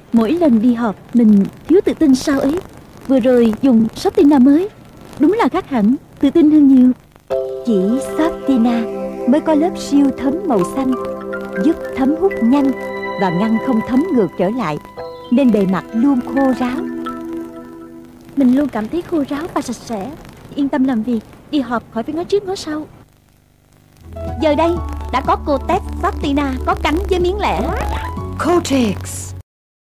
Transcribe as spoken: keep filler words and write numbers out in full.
Mỗi lần đi họp mình thiếu tự tin sao ấy. Vừa rồi dùng Softina mới, đúng là khác hẳn, tự tin hơn nhiều. Chỉ Softina mới có lớp siêu thấm màu xanh, giúp thấm hút nhanh và ngăn không thấm ngược trở lại, nên bề mặt luôn khô ráo. Mình luôn cảm thấy khô ráo và sạch sẽ. Yên tâm làm việc, đi họp khỏi phải ngó trước ngó sau. Giờ đây đã có Kotex Softina có cánh với miếng lẻ. Kotex